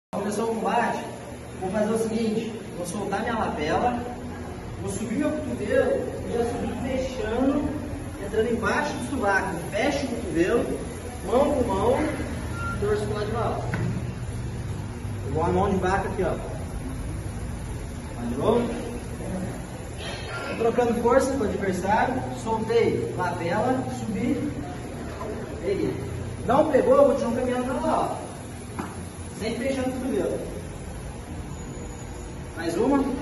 Começou o combate, vou fazer o seguinte, vou soltar minha lapela, vou subir meu cotovelo e já subir fechando, entrando embaixo do sovaco, fecho o cotovelo, mão com mão, torço pro lado de lá. Igual a mão de vaca aqui, ó. De novo. Trocando força com o adversário, soltei lapela, subi, peguei. Não pegou, eu continuo caminhando pra lá, ó. Sempre fechando o cotovelo. Mais uma.